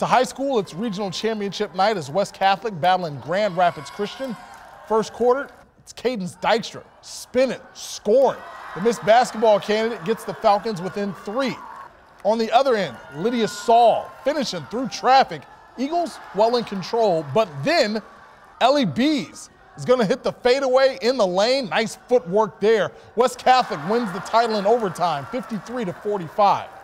To high school, it's regional championship night as West Catholic battling Grand Rapids Christian. First quarter, it's Cadence Dykstra spinning, scoring. The Miss Basketball candidate gets the Falcons within 3. On the other end, Lydia Saul finishing through traffic. Eagles well in control, but then Ellie Bees is going to hit the fadeaway in the lane. Nice footwork there. West Catholic wins the title in overtime, 53-45.